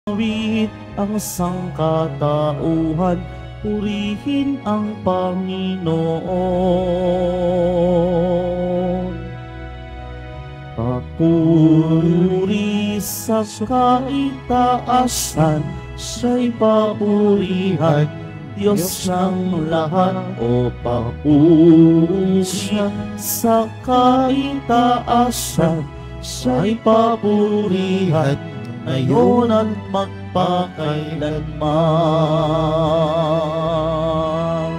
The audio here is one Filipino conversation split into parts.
Awit ang sangkatauhan, purihin ang Panginoon. Papuri sa kaitaasan, siya'y papurihan, Diyos ng lahat. O papuri siya sa kaitaasan, siya'y papurihan, ngayon at magpakailanman.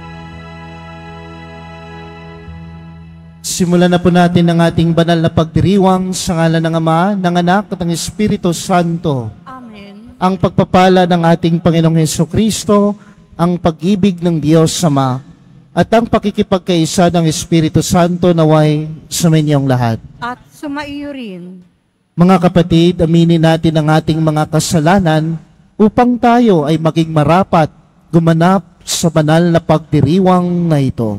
Simulan na po natin ang ating banal na pagdiriwang sa ngalan ng Ama, ng Anak at ng Espiritu Santo. Amen. Ang pagpapala ng ating Panginoong Hesukristo, ang pag-ibig ng Diyos Ama, at ang pakikipagkaisa ng Espiritu Santo naway sumainyong lahat. At sumaiyo rin. Mga kapatid, aminin natin ang ating mga kasalanan upang tayo ay maging marapat gumanap sa banal na pagdiriwang na ito.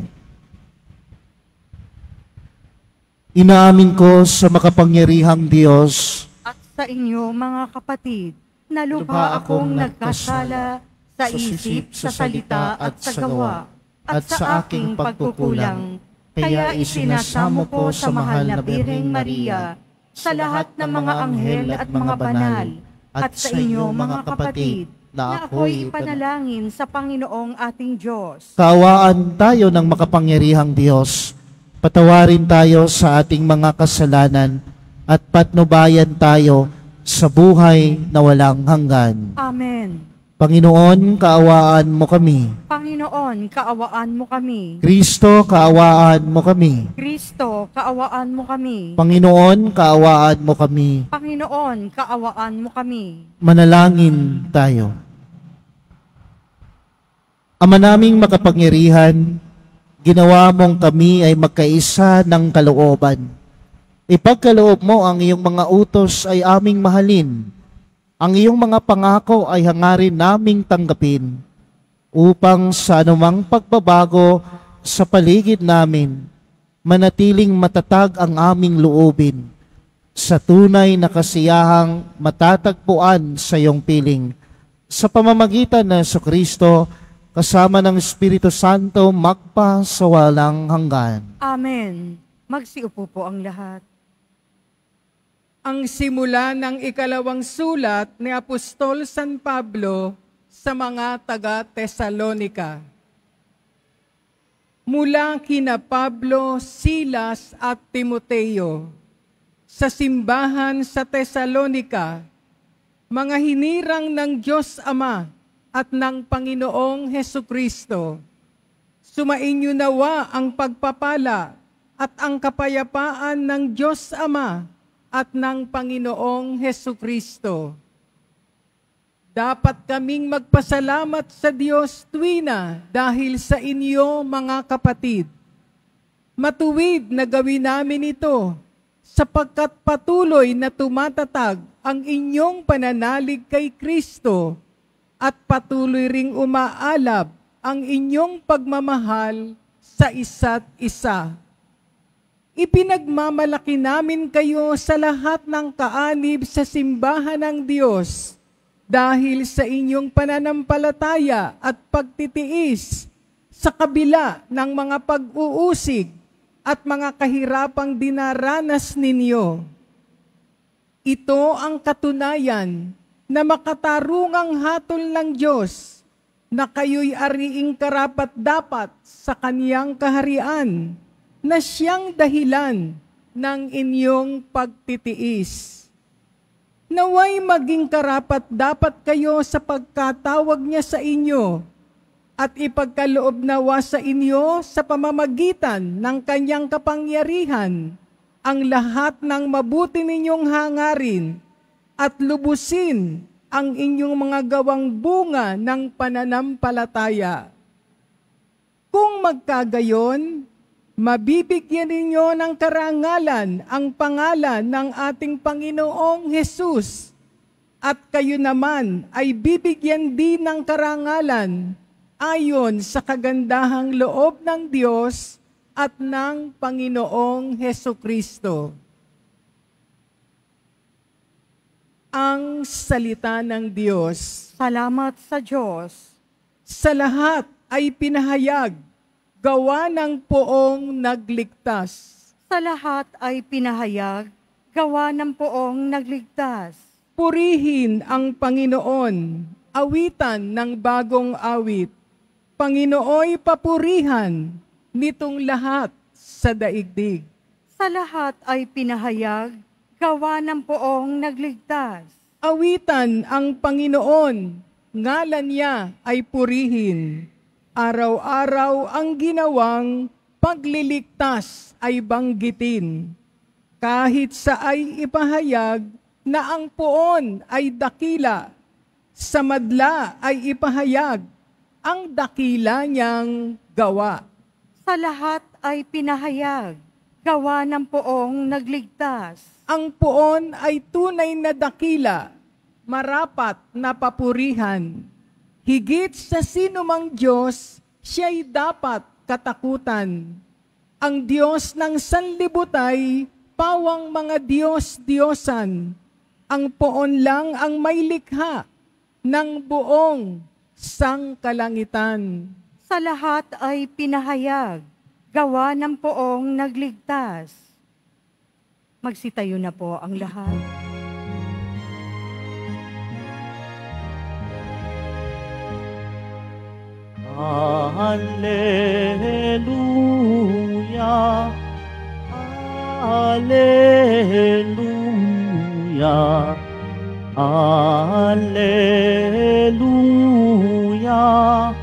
Inaamin ko sa makapangyarihang Diyos At sa inyo, mga kapatid, na lubha akong nagkasala sa isip, sa salita at sa gawa, at sa aking pagkukulang. Kaya isinasamo ko sa mahal na Birheng Maria, sa lahat ng mga anghel at mga banal, at sa inyo, mga kapatid, na ako'y ipanalangin sa Panginoong ating Diyos. Kaawaan tayo ng makapangyarihang Diyos. Patawarin tayo sa ating mga kasalanan at patnubayan tayo sa buhay na walang hanggan. Amen. Panginoon, kaawaan mo kami. Panginoon, kaawaan mo kami. Kristo, kaawaan mo kami. Kristo, kaawaan mo kami. Panginoon, kaawaan mo kami. Panginoon, kaawaan mo kami. Manalangin tayo. Ama naming makapangyarihan, ginawa mong kami ay magkaisa ng kalooban. Ipagkaloob mo ang iyong mga utos ay aming mahalin. Ang iyong mga pangako ay hangarin naming tanggapin upang sa anumang pagbabago sa paligid namin, manatiling matatag ang aming loobin sa tunay na kasiyahang matatagpuan sa iyong piling. Sa pamamagitan ng Jesucristo, kasama ng Espiritu Santo, magpa sa walang hanggan. Amen. Magsiupo po ang lahat. Ang simula ng ikalawang sulat ni Apostol San Pablo sa mga taga-Tesalonika. Mula kina Pablo, Silas at Timoteo, sa simbahan sa Tesalonika, mga hinirang ng Diyos Ama at ng Panginoong Hesukristo, sumainyo nawa ang pagpapala at ang kapayapaan ng Diyos Ama at ng Panginoong Hesukristo. Dapat kaming magpasalamat sa Diyos tuwina dahil sa inyo, mga kapatid. Matuwid na gawin namin ito sapagkat patuloy na tumatatag ang inyong pananalig kay Kristo at patuloy ring umaalab ang inyong pagmamahal sa isa't isa. Ipinagmamalaki namin kayo sa lahat ng kaanib sa simbahan ng Diyos dahil sa inyong pananampalataya at pagtitiis sa kabila ng mga pag-uusig at mga kahirapang dinaranas ninyo. Ito ang katunayan na makatarungang hatol ng Diyos na kayo'y ariing karapat-dapat sa Kaniyang kaharian, na siyang dahilan ng inyong pagtitiis. Naway maging karapat-dapat kayo sa pagkatawag niya sa inyo at ipagkaloob nawa sa inyo sa pamamagitan ng kanyang kapangyarihan ang lahat ng mabuti ninyong hangarin at lubusin ang inyong mga gawang bunga ng pananampalataya. Kung magkagayon, mabibigyan ninyo ng karangalan ang pangalan ng ating Panginoong Hesus, at kayo naman ay bibigyan din ng karangalan ayon sa kagandahang loob ng Diyos at ng Panginoong Hesukristo. ang salita ng Diyos. Salamat sa Diyos. Sa lahat ay pinahayag, gawa ng poong nagligtas. Sa lahat ay pinahayag, gawa ng poong nagligtas. Purihin ang Panginoon, awitan ng bagong awit. Panginooy papurihan nitong lahat sa daigdig. Sa lahat ay pinahayag, gawa ng poong nagligtas. Awitan ang Panginoon, ngalan niya ay purihin. Araw-araw ang ginawang pagliligtas ay banggitin. Kahit sa ay ipahayag na ang poon ay dakila, sa madla ay ipahayag ang dakila niyang gawa. Sa lahat ay pinahayag, gawa ng poong nagligtas. Ang poon ay tunay na dakila, marapat na papurihan. Higit sa sinumang Diyos, siya'y dapat katakutan. Ang Diyos ng sanlibutay, pawang mga Diyos-Diyosan. Ang poon lang ang may likha ng buong sangkalangitan. Sa lahat ay pinahayag, gawa ng poong nagligtas. Magsitayo na po ang lahat. Alleluia, Alleluia, Alleluia,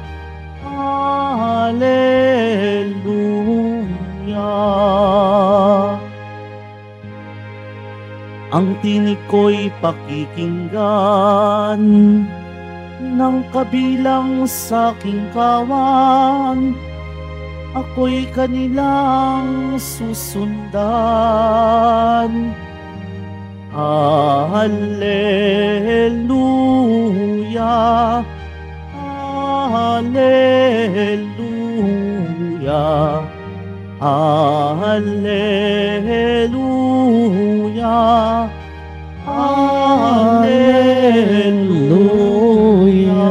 Alleluia. Ang tinig ko'y pakikinggan ng kabilang sa aking kawan, ako'y kanilang susundan. Alleluia, Alleluia, Alleluia, Alleluia.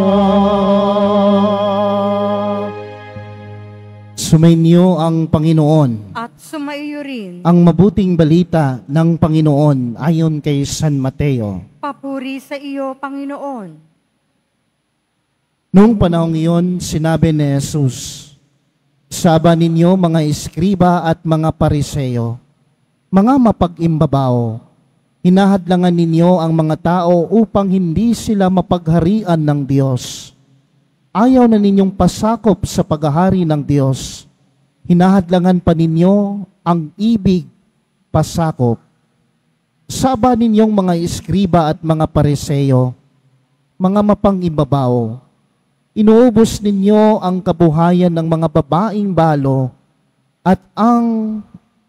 Sumainyo ang Panginoon. At sumaiyo rin. Ang mabuting balita ng Panginoon ayon kay San Mateo. Papuri sa iyo, Panginoon. Noong panahong iyon, sinabi ni Jesus, "Saba ninyo mga eskriba at mga pariseyo, mga mapag-imbabaw, hinahadlangan ninyo ang mga tao upang hindi sila mapagharian ng Diyos. Ayaw na ninyong pasakop sa paghahari ng Diyos. Hinahadlangan pa ninyo ang ibig pasakop. Saba ninyong mga eskriba at mga pariseyo, mga mapang-imbabaw, inuubos ninyo ang kabuhayan ng mga babaeng balo at ang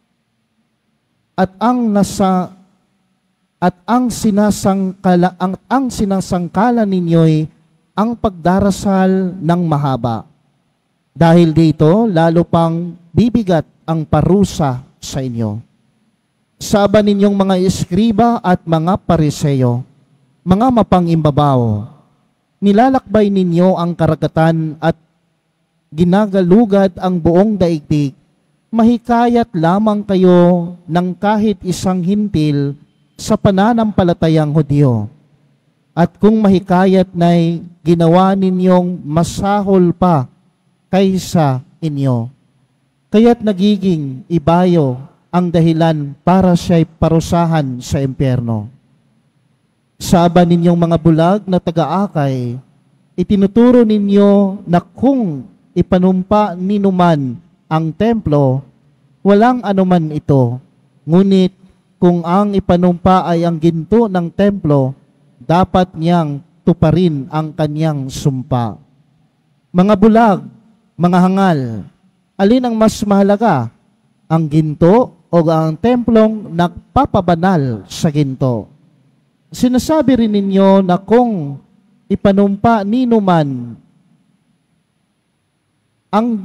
sinasangkala ninyo'y ang pagdarasal ng mahaba. Dahil dito, lalo pang bibigat ang parusa sa inyo. Saba ninyong mga eskriba at mga pariseyo, mga mapang-imbabaw, nilalakbay ninyo ang karagatan at ginagalugad ang buong daigdig. Mahikayat lamang kayo ng kahit isang hintil sa pananampalatayang Hudyo. At kung mahikayat na'y ginawa ninyong masahol pa kaysa inyo, kaya't nagiging ibayo ang dahilan para siya'y parusahan sa impyerno. Saba ninyong mga bulag na taga-akay, itinuturo ninyo na kung ipanumpa ninuman ang templo, walang anuman ito. Ngunit kung ang ipanumpa ay ang ginto ng templo, dapat niyang tuparin ang kanyang sumpa. Mga bulag, mga hangal, alin ang mas mahalaga? Ang ginto o ang templong nagpapabanal sa ginto? Sinasabi rin ninyo na kung ipanumpa ninuman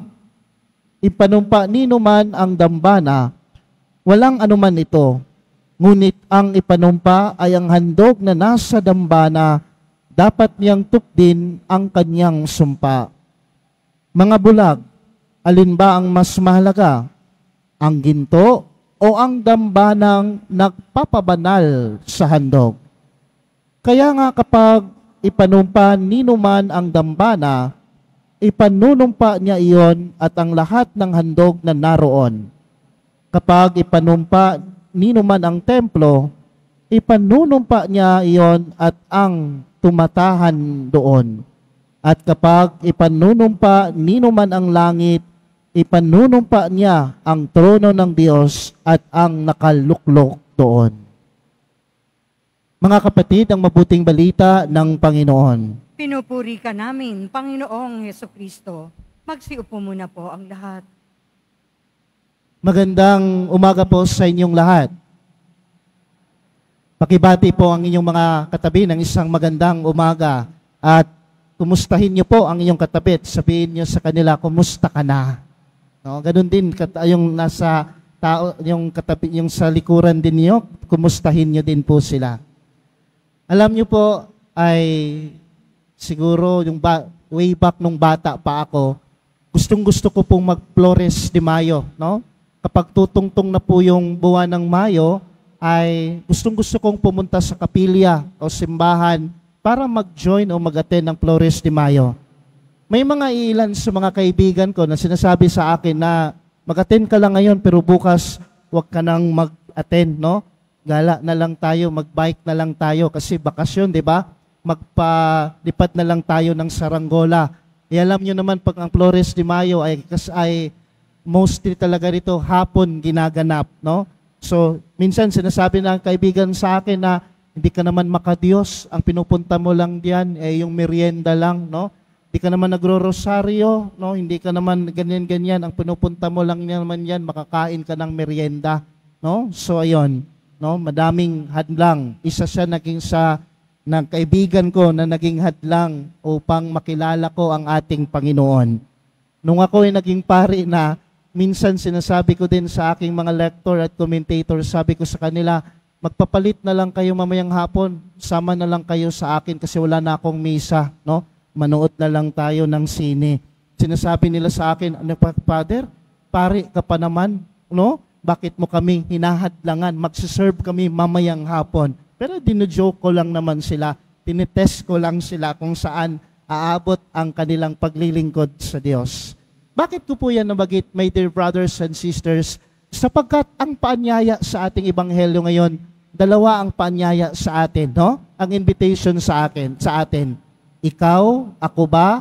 ang dambana, walang anuman ito. Ngunit ang ipanumpa ay ang handog na nasa dambana, dapat niyang tupdin ang kanyang sumpa. Mga bulag, alin ba ang mas mahalaga? Ang ginto o ang dambanang nagpapabanal sa handog? Kaya nga kapag ipanumpa ninuman ang dambana, ipanunumpa niya iyon at ang lahat ng handog na naroon. Kapag ipanumpa ninuman ang templo, ipanunumpa niya iyon at ang tumatahan doon. At kapag ipanunumpa ninuman ang langit, ipanunumpa niya ang trono ng Diyos at ang nakaluklok doon. Mga kapatid, ang mabuting balita ng Panginoon. Pinupuri ka namin, Panginoong Hesukristo. Magsiupo muna po ang lahat. Magandang umaga po sa inyong lahat. Pakibati po ang inyong mga katabi ng isang magandang umaga at kumustahin niyo po ang inyong katabi at sabihin niyo sa kanila, kumusta ka na? No, ganun din yung nasa tao, yung katabi, yung sa likuran din niyo, kumustahin niyo din po sila. Alam niyo po ay siguro yung way back nung bata pa ako, gustong-gusto ko pong mag-Flores de Mayo, no? Kapag tutungtong na po yung buwan ng Mayo, ay gustong-gusto kong pumunta sa kapilya o simbahan para mag-join o mag-attend ng Flores de Mayo. May mga ilan sa mga kaibigan ko na sinasabi sa akin na mag-attend ka lang ngayon pero bukas huwag ka nang mag-attend, no? Gala na lang tayo, mag-bike na lang tayo kasi bakasyon, di ba? Magpalipat na lang tayo ng saranggola. Alam nyo naman pag ang Flores de Mayo ay mostly talaga rito hapon ginaganap, no? So, minsan sinasabi ng kaibigan sa akin na hindi ka naman makadiyos, ang pinupunta mo lang diyan ay yung merienda lang, no? Hindi ka naman nagro-rosaryo, no? Hindi ka naman ganyan-ganyan, ang pinupunta mo lang naman yan, makakain ka ng merienda, no? So, ayun, no? Madaming hadlang. Isa siya naging sa ng kaibigan ko na naging hadlang upang makilala ko ang ating Panginoon. Nung ako ay naging pari na, minsan sinasabi ko din sa aking mga lector at commentator, sabi ko sa kanila, magpapalit na lang kayo mamayang hapon, sama na lang kayo sa akin kasi wala na akong misa, no? Manood na lang tayo ng sine. Sinasabi nila sa akin, ano pa, Father, pari ka pa naman, no? Bakit mo kami hinahadlangan? Magsiserve kami mamayang hapon. Pero dino-joke ko lang naman sila, tinitest ko lang sila kung saan aabot ang kanilang paglilingkod sa Diyos. Bakit ko po yan nabagit, my dear brothers and sisters? Sapagkat ang paanyaya sa ating ebanghelyo ngayon, dalawa ang paanyaya sa atin, no? Ang invitation sa atin. Ikaw, ako ba,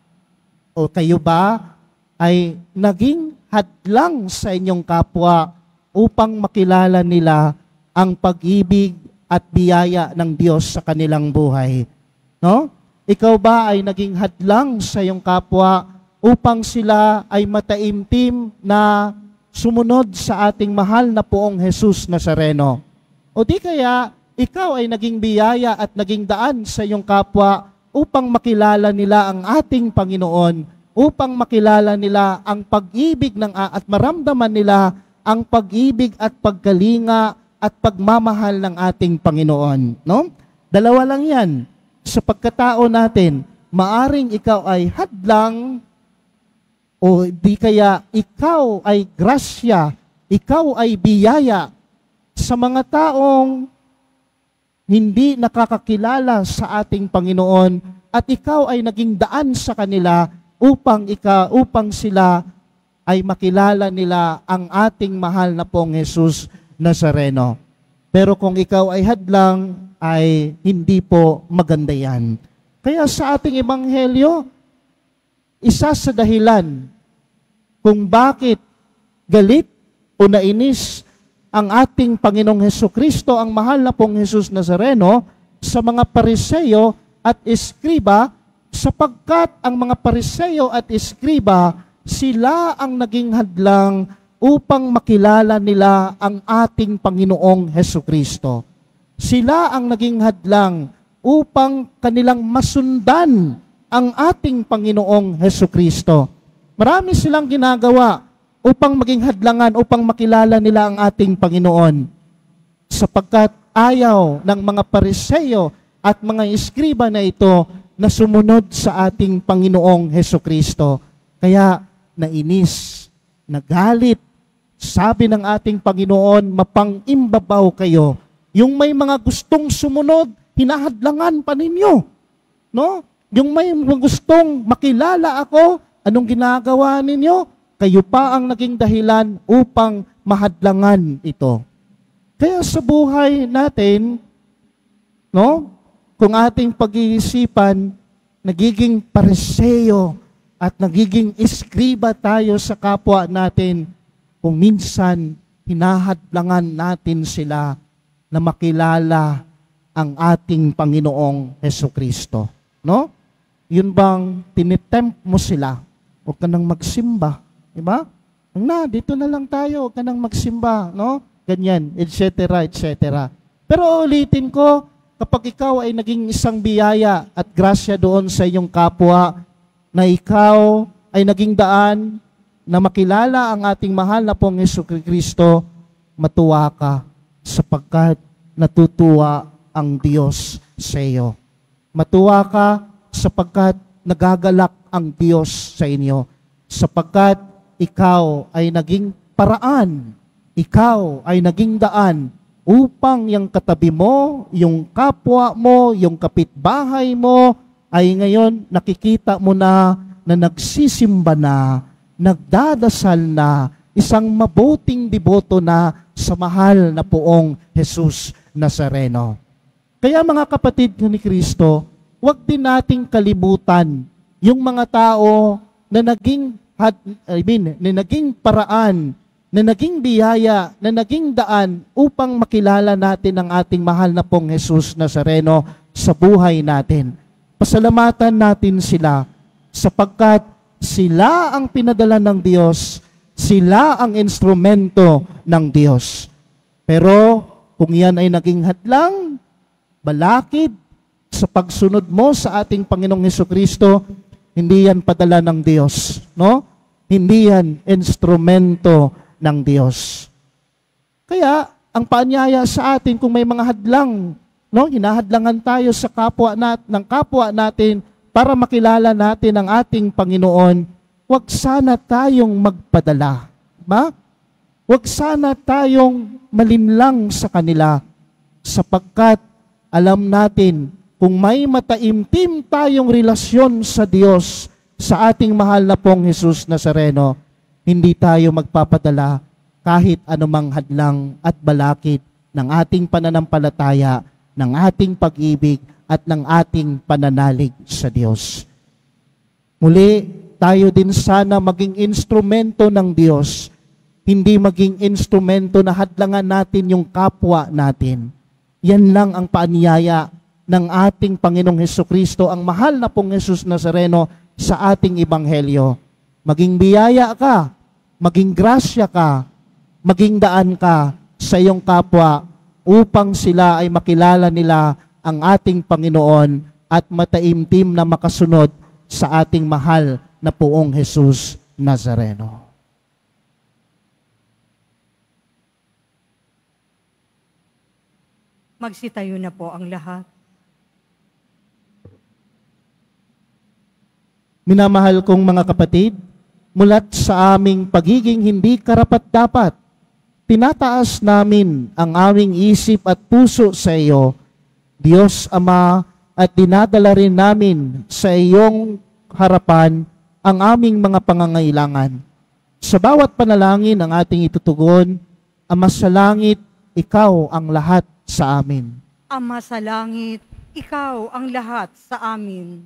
o kayo ba, ay naging hadlang sa inyong kapwa upang makilala nila ang pag-ibig at biyaya ng Diyos sa kanilang buhay. No? Ikaw ba ay naging hadlang sa iyong kapwa upang sila ay mataimtim na sumunod sa ating mahal na Poong Jesus Nazareno? O di kaya, ikaw ay naging biyaya at naging daan sa iyong kapwa upang makilala nila ang ating Panginoon, upang makilala nila ang pag-ibig at maramdaman nila ang pag-ibig at pagkalinga at pagmamahal ng ating Panginoon. No? Dalawa lang yan. Sa pagkatao natin, maaring ikaw ay hadlang o di kaya ikaw ay grasya, ikaw ay biyaya sa mga taong hindi nakakakilala sa ating Panginoon at ikaw ay naging daan sa kanila upang sila ay makilala nila ang ating mahal na Poong Jesus Nazareno. Pero kung ikaw ay hadlang, ay hindi po maganda yan. Kaya sa ating ebanghelyo, isa sa dahilan kung bakit galit o nainis ang ating Panginoong Hesukristo, ang mahal na Poong Jesus Nazareno, sa mga Pariseo at Eskriba, sapagkat ang mga Pariseo at Eskriba, sila ang naging hadlang upang makilala nila ang ating Panginoong Hesukristo. Sila ang naging hadlang upang kanilang masundan ang ating Panginoong Hesukristo. Marami silang ginagawa upang maging hadlangan, upang makilala nila ang ating Panginoon. sapagkat ayaw ng mga Pariseo at mga iskriba na ito na sumunod sa ating Panginoong Hesukristo. Kaya nainis, nagalit, sabi ng ating Panginoon, mapang-imbabaw kayo. Yung may mga gustong sumunod, hinahadlangan pa ninyo. No? Yung may gustong makilala ako, anong ginagawa ninyo? Kayo pa ang naging dahilan upang mahadlangan ito. Kaya sa buhay natin, no, kung ating pag-iisipan, nagiging Pariseo at nagiging iskriba tayo sa kapwa natin, kung minsan hinahadlangan natin sila na makilala ang ating Panginoong Hesukristo. No? Yun bang tinitempt mo sila? Huwag ka nang magsimba. Diba? Dito na lang tayo, huwag ka nang magsimba. No? Ganyan, etc., etc. Pero ulitin ko, kapag ikaw ay naging isang biyaya at grasya doon sa iyong kapwa, na ikaw ay naging daan na makilala ang ating mahal na pong Hesukristo, matuwa ka sapagkat natutuwa ang Diyos sa iyo. Matuwa ka sapagkat nagagalak ang Diyos sa inyo. Sapagkat ikaw ay naging paraan, ikaw ay naging daan upang yung katabi mo, yung kapwa mo, yung kapitbahay mo, ay ngayon nakikita mo na nagsisimba na, nagdadasal na, isang mabuting deboto na sa mahal na poong Jesus Nazareno. Kaya mga kapatid ni Kristo, huwag din nating kalimutan yung mga tao na naging paraan, na naging biyaya, na naging daan upang makilala natin ang ating mahal na pong Jesus Nazareno sa buhay natin. Pasalamatan natin sila sapagkat sila ang pinadala ng Diyos, sila ang instrumento ng Diyos. Pero kung yan ay naging hadlang, balakid sa pagsunod mo sa ating Panginoong Hesukristo, hindi yan padala ng Diyos, no? Hindi yan instrumento ng Diyos. Kaya, ang paanyaya sa atin kung may mga hadlang, no, hinahadlangan tayo sa kapwa natin para makilala natin ang ating Panginoon, wag sana tayong magpadala. Ba? Wag sana tayong malinlang sa kanila sapagkat alam natin kung may mataimtim tayong relasyon sa Diyos, sa ating mahal na pong Jesus Nazareno, hindi tayo magpapadala kahit anumang hadlang at balakid ng ating pananampalataya, ng ating pag-ibig at ng ating pananalig sa Diyos. Muli, tayo din sana maging instrumento ng Diyos, hindi maging instrumento na hadlangan natin yung kapwa natin. Yan lang ang paanyaya ng ating Panginoong Hesukristo, ang mahal na pong Jesus Nazareno sa ating Ebanghelyo. Maging biyaya ka, maging grasya ka, maging daan ka sa iyong kapwa upang sila ay makilala nila ang ating Panginoon at mataimtim na makasunod sa ating mahal na poong Jesus Nazareno. Magsitayo na po ang lahat. Minamahal kong mga kapatid, mulat sa aming pagiging hindi karapat-dapat, tinataas namin ang aming isip at puso sa iyo, Diyos Ama, at dinadala rin namin sa iyong harapan ang aming mga pangangailangan. Sa bawat panalangin ang ating itutugon, Ama sa langit, ikaw ang lahat sa amin. Ama sa langit, ikaw ang lahat sa amin.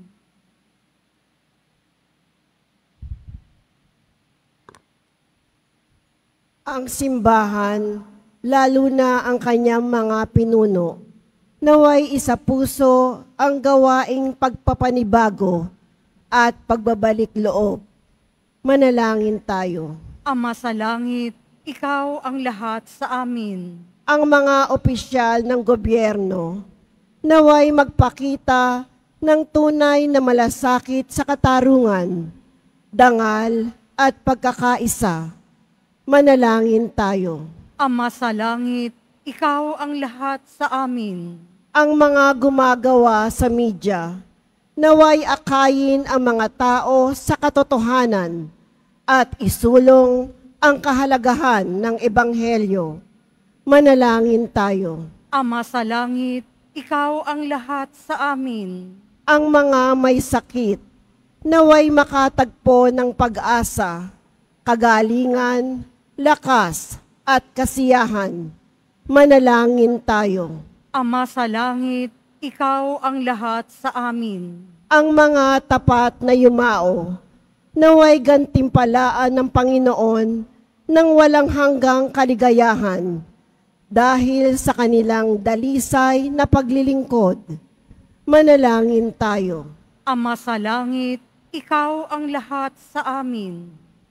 Ang simbahan, lalo na ang kanyang mga pinuno, naway isa puso ang gawaing pagpapanibago at pagbabalik loob. Manalangin tayo. Ama sa langit, ikaw ang lahat sa amin. Ang mga opisyal ng gobyerno, naway magpakita ng tunay na malasakit sa katarungan, dangal at pagkakaisa. Manalangin tayo. Ama sa langit, ikaw ang lahat sa amin. Ang mga gumagawa sa media, naway akayin ang mga tao sa katotohanan at isulong ang kahalagahan ng Ebanghelyo. Manalangin tayo. Ama sa langit, ikaw ang lahat sa amin. Ang mga may sakit, naway makatagpo ng pag-asa, kagalingan, lakas at kasiyahan. Manalangin tayo. Ama sa langit, ikaw ang lahat sa amin. Ang mga tapat na yumao, naway gantimpalaan ng Panginoon ng walang hanggang kaligayahan dahil sa kanilang dalisay na paglilingkod. Manalangin tayo. Ama sa langit, ikaw ang lahat sa amin.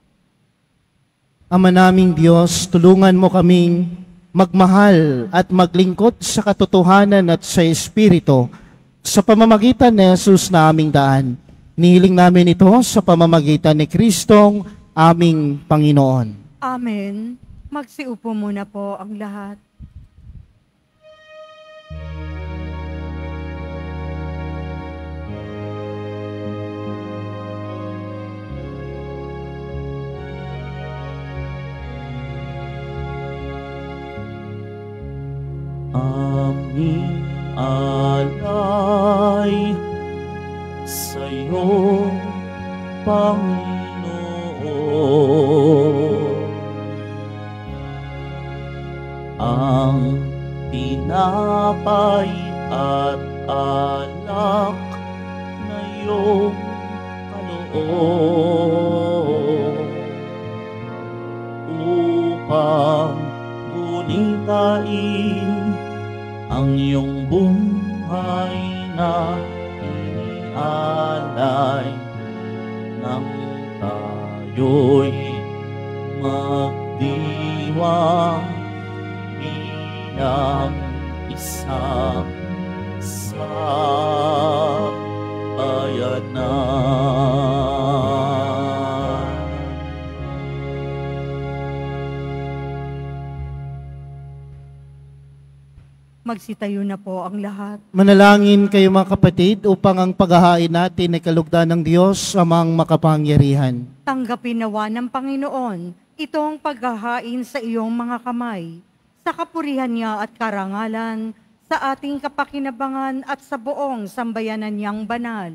Ama naming Diyos, tulungan mo kaming magmahal at maglingkod sa katotohanan at sa Espiritu sa pamamagitan ni Jesus na aming daan. Nihiling namin ito sa pamamagitan ni Kristong aming Panginoon. Amen. Magsiupo muna po ang lahat. Aming alay sa'yo, Panginoon. Ang tinapay at alak na iyong kaloob upang gunitain ang iyong buhay na inialay nang tayo'y magdiwang bilang isang sambayanan. Magsitayo na po ang lahat. Manalangin kayo mga kapatid upang ang paghahain natin ay kalugdan ng Diyos amang makapangyarihan. Tanggapin nawa ng Panginoon itong paghahain sa iyong mga kamay, sa kapurihan niya at karangalan, sa ating kapakinabangan at sa buong sambayanan niyang banal.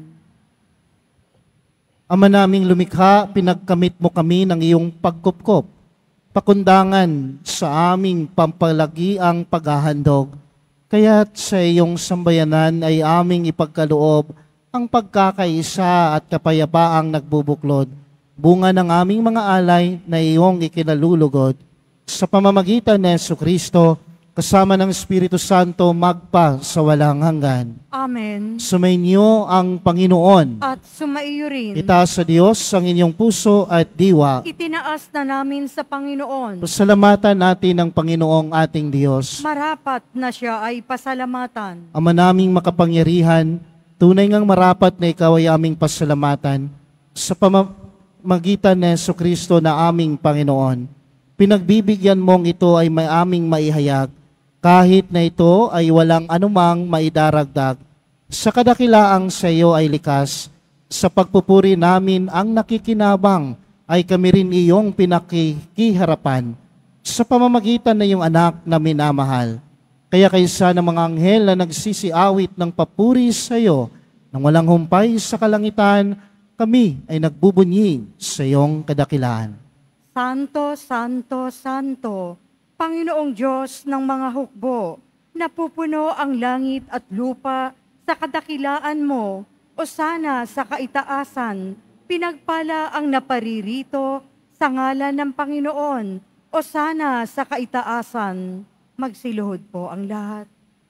Ama naming lumikha, pinagkamit mo kami ng iyong pagkupkop, pakundangan sa aming pampalagiang paghahandog. Kaya't sa iyong sambayanan ay aming ipagkaloob ang pagkakaisa at kapayapaang nagbubuklod, bunga ng aming mga alay na iyong ikinalulugod. Sa pamamagitan ni Jesucristo, kasama ng Espiritu Santo, magpa sa walang hanggan. Amen. Sumainyo ang Panginoon. At sumaiyo rin. Itaas sa Diyos ang inyong puso at diwa. Itinaas na namin sa Panginoon. Pasalamatan natin ang Panginoong ating Diyos. Marapat na siya ay pasalamatan. Ama naming makapangyarihan, tunay ngang marapat na ikaw ay aming pasalamatan sa pamamagitan ni Jesucristo na aming Panginoon. Pinagbibigyan mong ito ay may aming maihayag, kahit na ito ay walang anumang maidaragdag. Sa kadakilaang sa iyo ay likas, sa pagpupuri namin ang nakikinabang, ay kami rin iyong pinakikiharapan sa pamamagitan ng iyong anak na minamahal. Kaya kaysa ng mga anghel na nagsisiawit ng papuri sa iyo, nang walang humpay sa kalangitan, kami ay nagbubunyi sa iyong kadakilaan. Santo, Santo, Santo, Panginoong Diyos ng mga hukbo, napupuno ang langit at lupa sa kadakilaan mo, o sana sa kaitaasan, pinagpala ang naparirito sa ngalan ng Panginoon, o sana sa kaitaasan. Magsiluhod po ang lahat.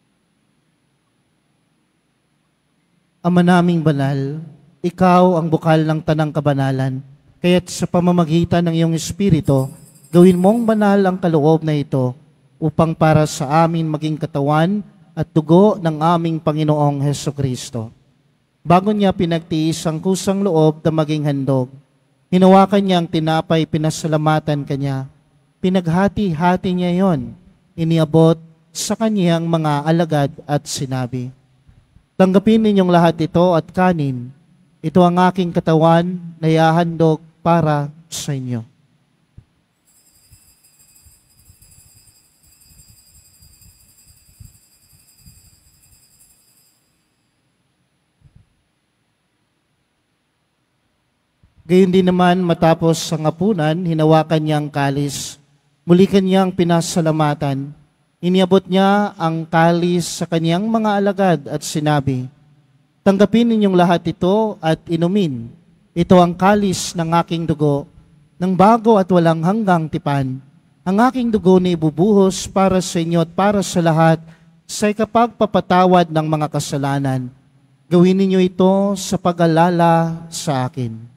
Ama naming banal, ikaw ang bukal ng tanang kabanalan, kaya't sa pamamagitan ng iyong Espiritu, gawin mong banal ang kaloob na ito upang para sa amin maging katawan at dugo ng aming Panginoong Hesukristo. Bago niya pinagtiis ang kusang loob na maging handog, hinawakan niya ang tinapay, pinasalamatan kanya, pinaghati-hati niya yon, iniabot sa kaniyang mga alagad at sinabi, "Tanggapin ninyong lahat ito at kanin. Ito ang aking katawan na ihahandog para sa inyo." Gayon din naman matapos ang hapunan, hinawakan niya ang kalis. Muli kanyang pinasalamatan. Iniabot niya ang kalis sa kaniyang mga alagad at sinabi, "Tanggapin ninyong lahat ito at inumin. Ito ang kalis ng aking dugo, ng bago at walang hanggang tipan. Ang aking dugo na ibubuhos para sa inyo at para sa lahat sa ikapagpapatawad ng mga kasalanan. Gawin ninyo ito sa pag-alala sa akin."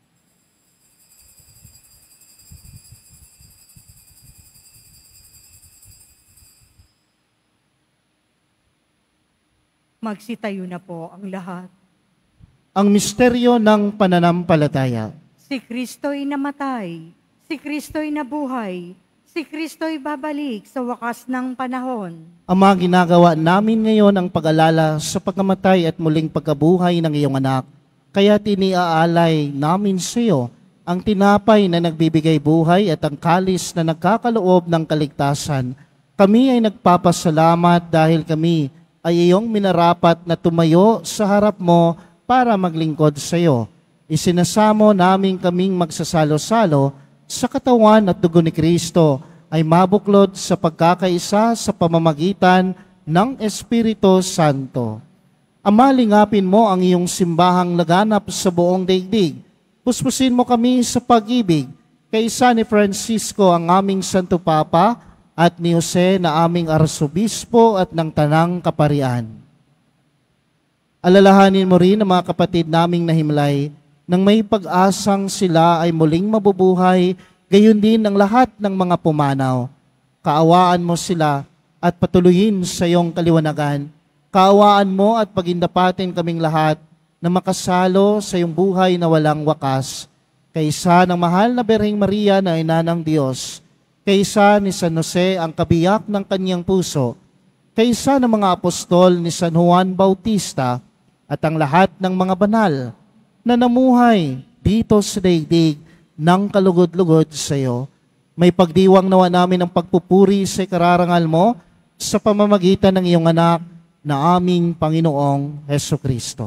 Magsitayo na po ang lahat. Ang misteryo ng pananampalataya. Si Kristo'y namatay, si Kristo'y nabuhay, si Kristo'y babalik sa wakas ng panahon. Ama, ginagawa namin ngayon ang pag-alala sa pagkamatay at muling pagkabuhay ng iyong anak. Kaya tiniaalay namin sa iyo ang tinapay na nagbibigay buhay at ang kalis na nagkakaloob ng kaligtasan. Kami ay nagpapasalamat dahil kami ay iyong minarapat na tumayo sa harap mo para maglingkod sa iyo. Isinasamo namin kaming magsasalo-salo sa katawan at dugo ni Kristo ay mabuklod sa pagkakaisa sa pamamagitan ng Espiritu Santo. Ama, lingapin mo ang iyong simbahang laganap sa buong daigdig. Puspusin mo kami sa pag-ibig kaysa ni Francisco ang aming Santo Papa at ni Jose na aming Arsobispo at ng Tanang Kaparian. Alalahanin mo rin ang mga kapatid naming nahimlay nang may pag-asang sila ay muling mabubuhay, gayon din ang lahat ng mga pumanaw. Kaawaan mo sila at patuloyin sa iyong kaliwanagan. Kaawaan mo at pagindapatin kaming lahat na makasalo sa iyong buhay na walang wakas. Kaysa ng mahal na Birheng Maria na ina ng Diyos, kaysa ni San Jose ang kabiyak ng kanyang puso, kaysa ng mga apostol ni San Juan Bautista at ang lahat ng mga banal na namuhay dito sa daigdig ng kalugod-lugod sa iyo. May pagdiwang nawa namin ng pagpupuri sa ikararangal mo sa pamamagitan ng iyong anak na aming Panginoong Hesukristo.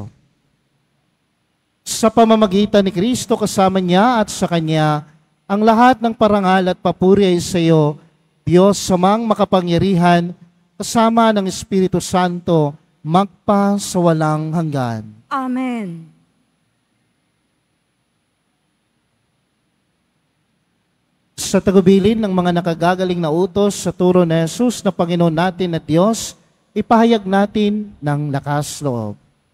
Sa pamamagitan ni Kristo kasama niya at sa Kanya, ang lahat ng parangal at papuri ay sa iyo, Diyos Amang makapangyarihan, kasama ng Espiritu Santo, magpa sa walang hanggan. Amen. Sa tagubilin ng mga nakagagaling na utos sa turo ni Jesus na Panginoon natin at Diyos, ipahayag natin ng lakas loob.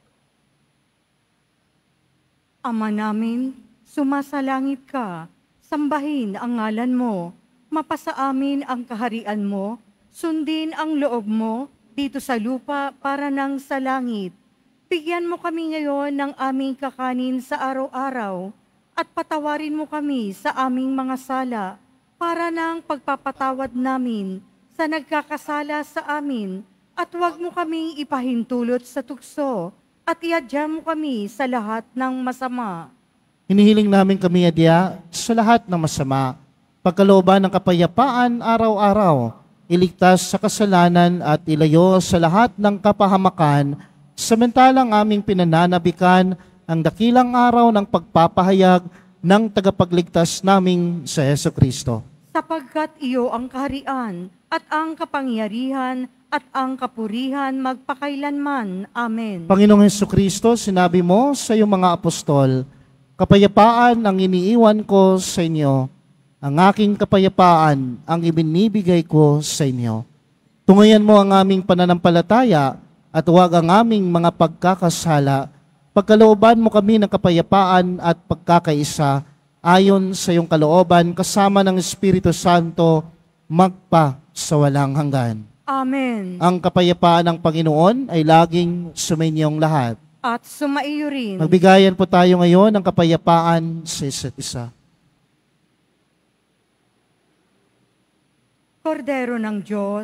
Ama namin, sumasalangit ka. Sambahin ang ngalan mo, mapasa amin ang kaharian mo, sundin ang loob mo dito sa lupa para nang sa langit. Bigyan mo kami ngayon ng aming kakanin sa araw-araw at patawarin mo kami sa aming mga sala para nang pagpapatawad namin sa nagkakasala sa amin at huwag mo kaming ipahintulot sa tukso at iadya mo kami sa lahat ng masama. Hinihiling namin kami, Adya, sa lahat ng masama, pagkalooban ng kapayapaan araw-araw, iligtas sa kasalanan at ilayo sa lahat ng kapahamakan, samantalang aming pinananabikan ang dakilang araw ng pagpapahayag ng tagapagligtas naming sa Hesukristo. Sapagkat iyo ang kaharian at ang kapangyarihan at ang kapurihan magpakailanman. Amen. Panginoong Hesukristo, sinabi mo sa iyong mga apostol, "Kapayapaan ang iniiwan ko sa inyo, ang aking kapayapaan ang ibinibigay ko sa inyo." Tungayan mo ang aming pananampalataya at huwag ang aming mga pagkakasala. Pagkalooban mo kami ng kapayapaan at pagkakaisa ayon sa iyong kalooban kasama ng Espiritu Santo magpa sa walang hanggan. Amen. Ang kapayapaan ng Panginoon ay laging sumainyong lahat. At sumaiyo rin. Magbigayan po tayo ngayon ng kapayapaan sa isa't isa. Kordero ng Diyos,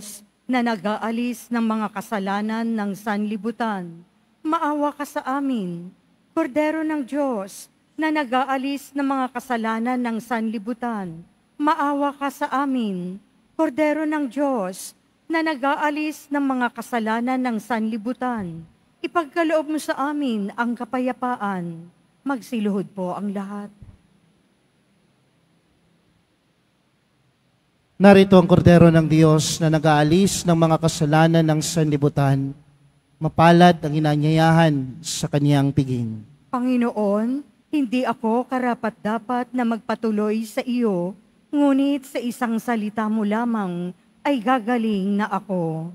na nag-aalis ng mga kasalanan ng sanlibutan, maawa ka sa amin. Kordero ng Diyos, na nag-aalis ng mga kasalanan ng sanlibutan, maawa ka sa amin. Kordero ng Diyos, na nag-aalis ng mga kasalanan ng sanlibutan, ipagkaloob mo sa amin ang kapayapaan. Magsiluhod po ang lahat. Narito ang kordero ng Diyos na nag-aalis ng mga kasalanan ng sanlibutan. Mapalad ang inanyayahan sa kaniyang piging. Panginoon, hindi ako karapat-dapat na magpatuloy sa iyo, ngunit sa isang salita mo lamang ay gagaling na ako.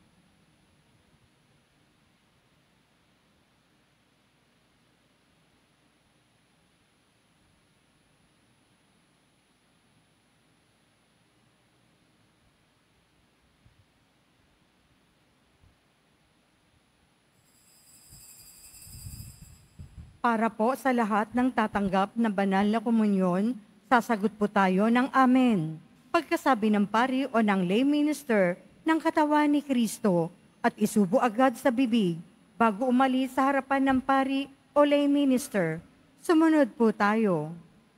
Para po sa lahat ng tatanggap na banal na komunyon, sasagot po tayo ng Amen. Pagkasabi ng pari o ng lay minister ng katawan ni Kristo at isubo agad sa bibig bago umalis sa harapan ng pari o lay minister. Sumunod po tayo.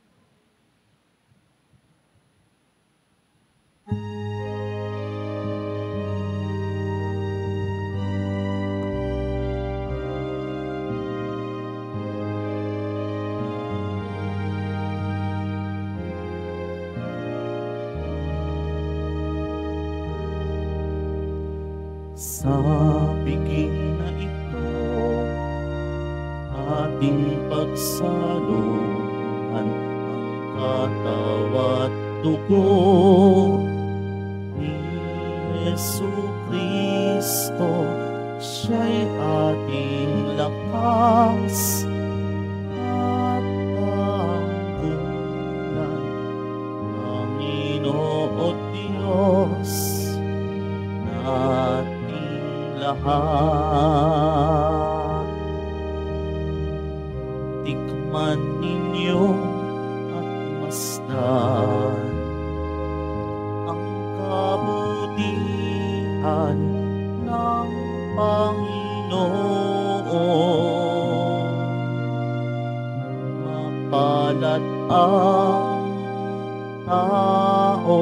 Sa piging na ito, ating pagsaluhan ang katawa't dugo ni Jesucristo. Siya'y ating lakas at tanggulan, Panginoon Diyos nating lahat. Tikman ninyo at masdan ang kabutihan ng Panginoon. Mapalad ang tao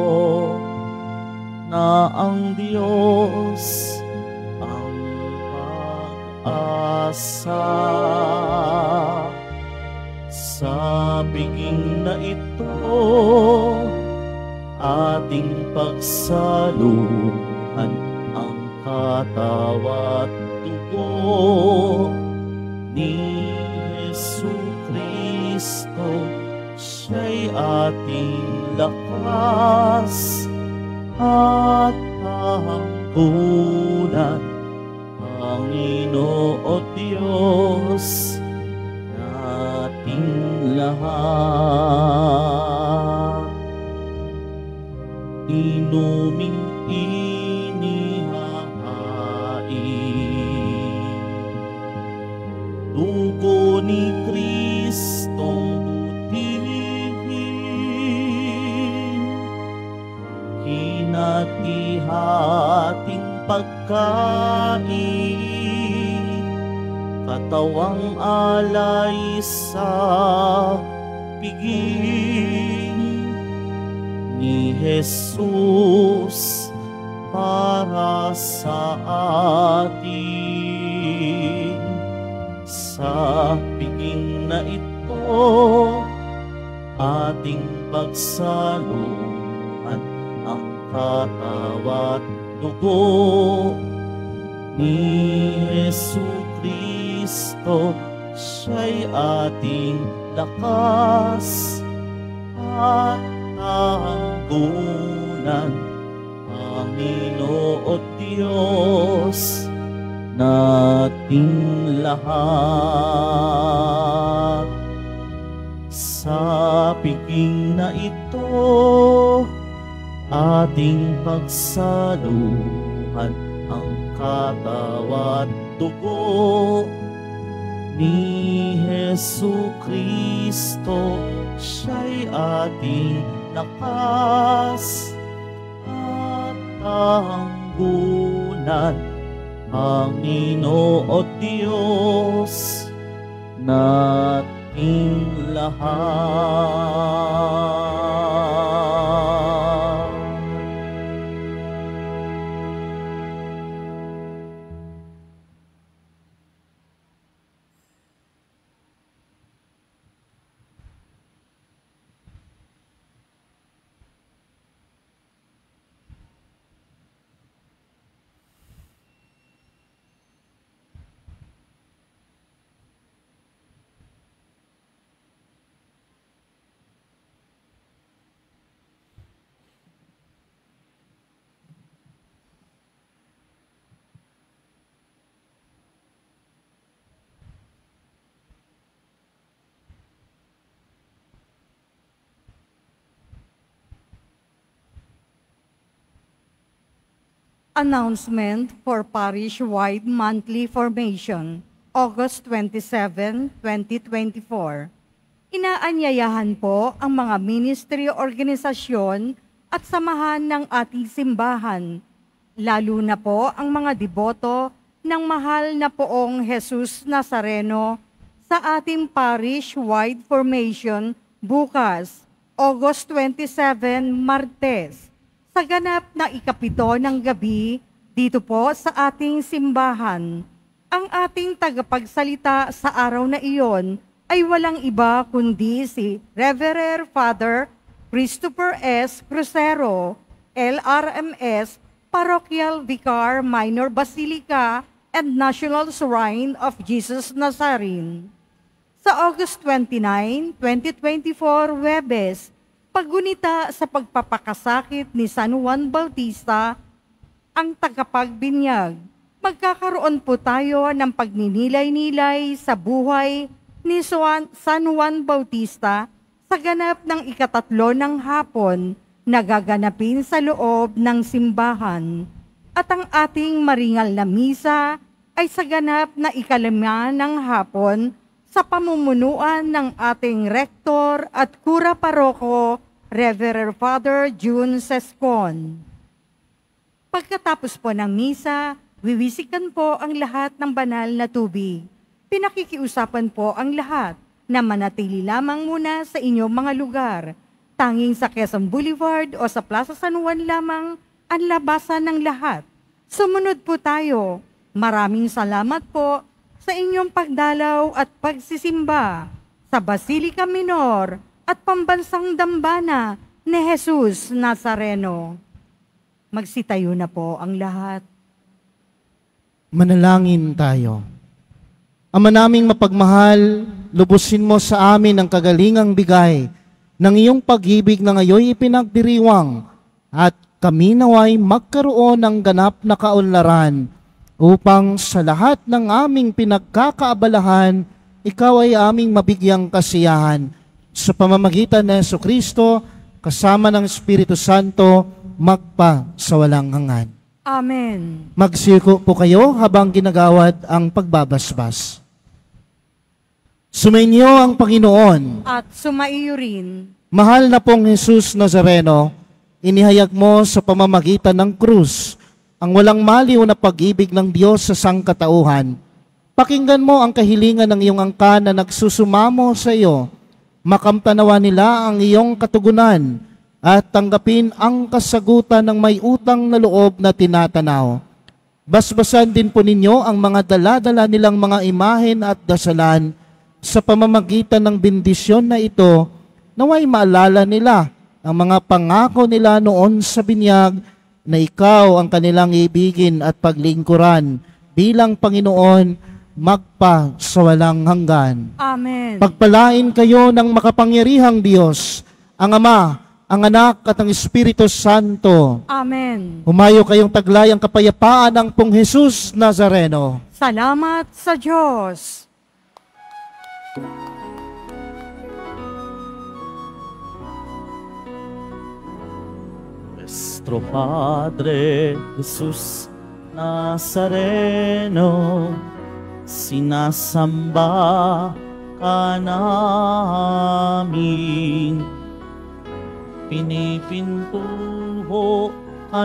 na ang Diyos ang pag-asa. Sa piging na ito, ating pagsaluhan ang katawa't dugo ni Jesucristo. Siya'y ating lakas at tanggulan, Panginoon Diyos nating lahat. Inuming inihahain, dugo ni Kristong butihin, hinati-hating pagkain, katawang alay sa piging ni Jesus para sa atin. Sa piging na ito, ating pagsaluhan ang katawa't dugo ni Jesucristo. Siya'y ating lakas at tanggulan, Panginoon Diyos nating lahat. Sa piging na ito, ating pagsaluhan ang katawa't dugo ni Jesucristo. Siya'y ating lakas at tanggulan, tugunan, Panginoon Diyos nating lahat. Announcement for Parish-wide Monthly Formation, August 27, 2024. Inaanyayahan po ang mga ministry, organisasyon at samahan ng ating simbahan, lalo na po ang mga deboto ng mahal na poong Jesus Nazareno sa ating Parish-wide Formation bukas, August 27, Martes, sa ganap na ikapito ng gabi dito po sa ating simbahan. Ang ating tagapagsalita sa araw na iyon ay walang iba kundi si Reverend Father Christopher S. Crucero, LRMS, Parochial Vicar Minor Basilica and National Shrine of Jesus Nazarene. Sa August 29, 2024, Huwebes, paggunita sa pagpapakasakit ni San Juan Bautista, ang tagapagbinyag. Magkakaroon po tayo ng pagninilay-nilay sa buhay ni San Juan Bautista sa ganap ng ikatatlo ng hapon na gaganapin sa loob ng simbahan. At ang ating maringal na misa ay sa ganap na ikalima ng hapon sa pamumunuan ng ating rektor at kura paroko, Reverend Father June Sescon. Pagkatapos po ng misa, wiwisikan po ang lahat ng banal na tubig. Pinakikiusapan po ang lahat na manatili lamang muna sa inyong mga lugar. Tanging sa Quezon Boulevard o sa Plaza San Juan lamang ang labasan ng lahat. Sumunod po tayo. Maraming salamat po sa inyong pagdalaw at pagsisimba sa Basilica Minor at Pambansang Dambana ni Jesus Nazareno. Magsitayo na po ang lahat. Manalangin tayo. Ama naming mapagmahal, lubusin mo sa amin ang kagalingang bigay ng iyong pag-ibig na ngayon ipinagdiriwang at kami naway magkaroon ng ganap na kaunlaran upang sa lahat ng aming pinagkakaabalahan, ikaw ay aming mabigyang kasiyahan. Sa pamamagitan ng Jesucristo, kasama ng Espiritu Santo, magpa sa walang hanggan. Amen. Magsiko po kayo habang ginagawad ang pagbabasbas. Sumainyo ang Panginoon. At sumaiyo rin. Mahal na pong Jesus Nazareno, inihayag mo sa pamamagitan ng krus ang walang maliw na pag-ibig ng Diyos sa sangkatauhan. Pakinggan mo ang kahilingan ng iyong angkan na nagsusumamo sa iyo. Makamtanawa nila ang iyong katugunan at tanggapin ang kasagutan ng may utang na loob na tinatanaw. Basbasan din po ninyo ang mga dala-dala nilang mga imahen at dasalan sa pamamagitan ng bendisyon na ito, naway maalala nila ang mga pangako nila noon sa binyag na ikaw ang kanilang ibigin at paglingkuran bilang Panginoon magpa sa walang hanggan. Amen. Pagpalain kayo ng makapangyarihang Diyos, ang Ama, ang Anak at ang Espiritu Santo. Amen. Humayo kayong taglay ang kapayapaan ng pong Jesus Nazareno. Salamat sa Diyos. Nuestro Padre Jesus Nazareno, sinasamba ka namin, pinipintuho ka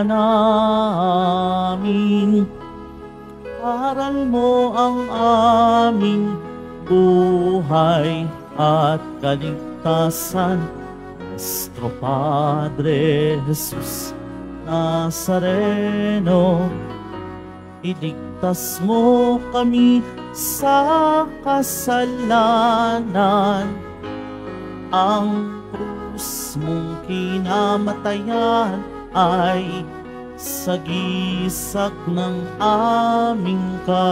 namin. Aral mo ang aming buhay at kaligtasan. Nuestro Padre Jesus Nazareno, iligtas mo kami sa kasalanan. Ang krus mong kinamatayan ay sagisag ng aming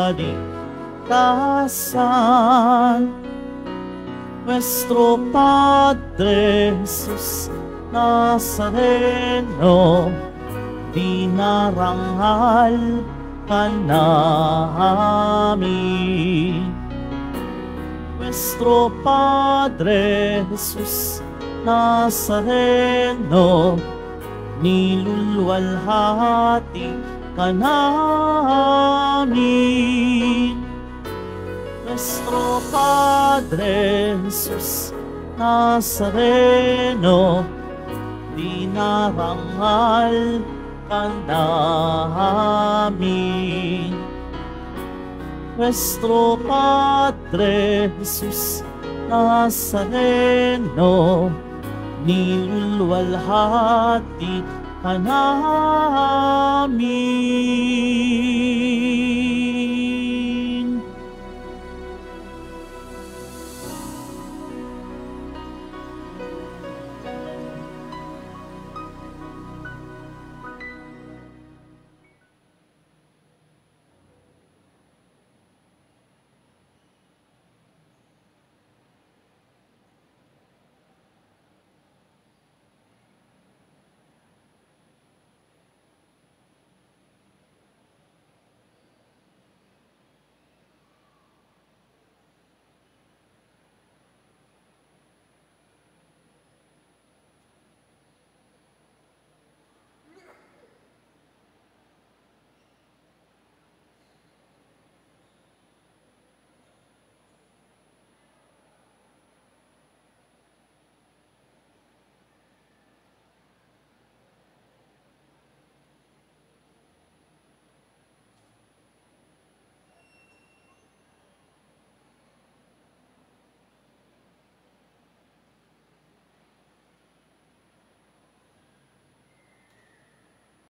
kaligtasan. Nuestro Padre Jesus Nazareno, dinarangal ka namin. Nuestro Padre Jesus Nazareno, niluluwalhati ka namin. Nuestro Padre Jesus Nazareno, dinarangal ka namin. Nuestro Padre Jesus Nazareno, niluluwalhati ka namin.